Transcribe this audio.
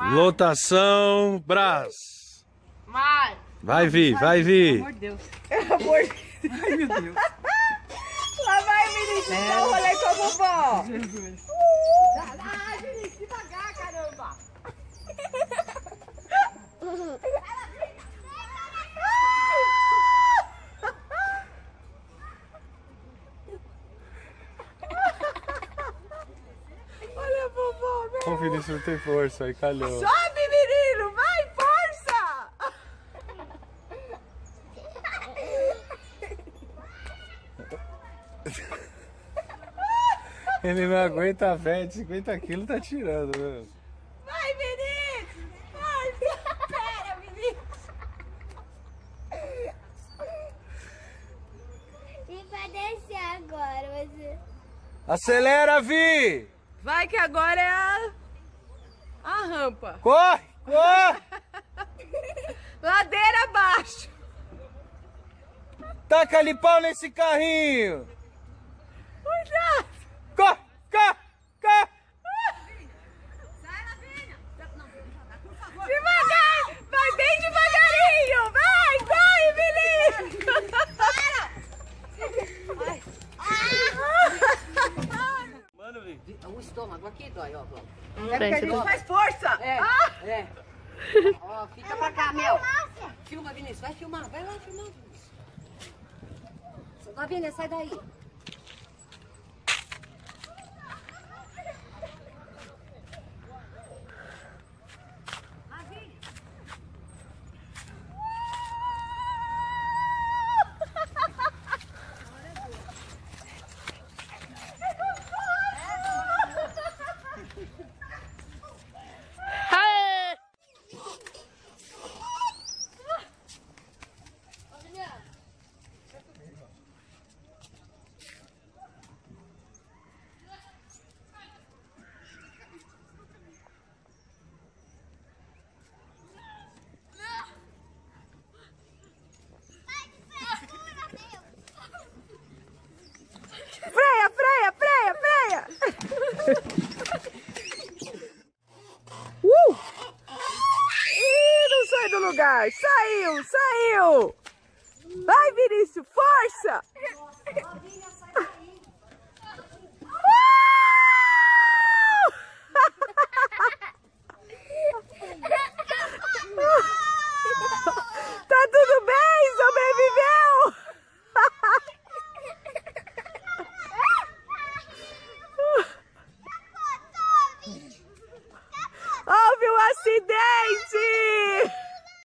Lotação, Brás. Vai. Vai vir, vai vir. Pelo amor de Deus. Amor. Ai, meu Deus. Lá vai, Vinícius, dá um rolê com a vovó. Jesus. Ai, Vinícius, devagar, caramba. Olha a vovó, velho. O Vinícius não tem força, aí calhou. Sobe, menino, vai, força. Ele não aguenta a véia de 50 quilos, tá tirando, né? Vai, Vinícius, força. Pera, Vinícius. E vai descer agora, você. Acelera, Vi! Vai que agora é a rampa. Corre, corre! Ladeira abaixo. Taca ali pau nesse carrinho! Cuidado. Corre, corre, corre! Devagar. Vai bem devagarinho. Vai, corre, Vinícius. Mano, Vi. O estômago aqui dói, ó. É porque a gente faz força. É. Ó, fica pra cá, Mel. Filma, Vinícius. Vai filmar. Vai lá filmar, Vinícius. Lavínia, sai daí. Freia, freia, freia, freia. Ih, não sai do lugar. Saiu, saiu. Vai, Vinícius, força. Lavínia, sai daí. Tá tudo bem? Sobreviveu? Houve um acidente!